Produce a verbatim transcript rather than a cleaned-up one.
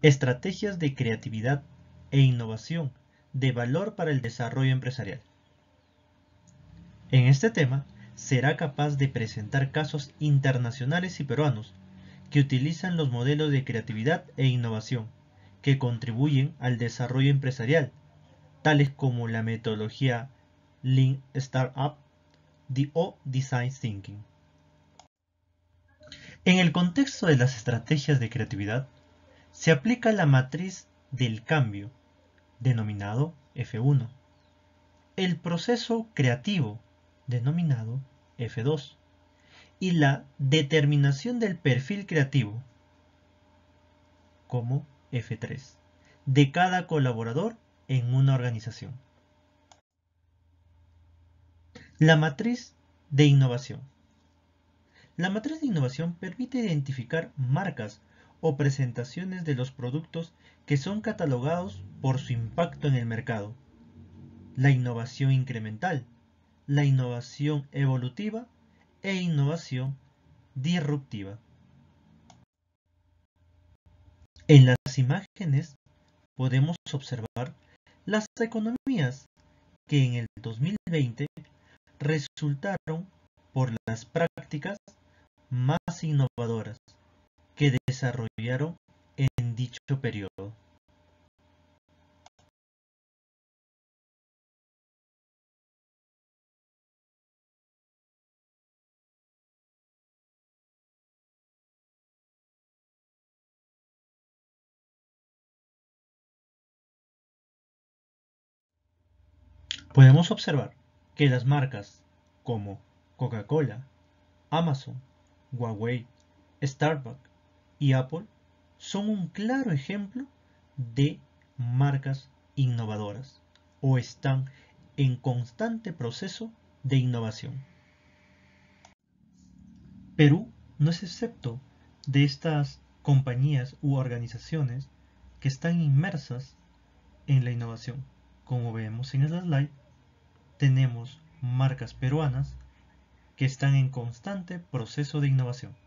Estrategias de creatividad e innovación de valor para el desarrollo empresarial. En este tema, será capaz de presentar casos internacionales y peruanos que utilizan los modelos de creatividad e innovación que contribuyen al desarrollo empresarial, tales como la metodología Lean Startup o Design Thinking. En el contexto de las estrategias de creatividad, se aplica la matriz del cambio, denominado F uno, el proceso creativo, denominado F dos, y la determinación del perfil creativo, como F tres, de cada colaborador en una organización. La matriz de innovación. La matriz de innovación permite identificar marcas o presentaciones de los productos que son catalogados por su impacto en el mercado. La innovación incremental, la innovación evolutiva e innovación disruptiva. En las imágenes podemos observar las economías que en el dos mil veinte resultaron por las prácticas más innovadoras que desarrollaron en dicho periodo. Podemos observar que las marcas como Coca-Cola, Amazon, Huawei, Starbucks y Apple son un claro ejemplo de marcas innovadoras o están en constante proceso de innovación. Perú no es excepto de estas compañías u organizaciones que están inmersas en la innovación. Como vemos en el slide, tenemos marcas peruanas que están en constante proceso de innovación.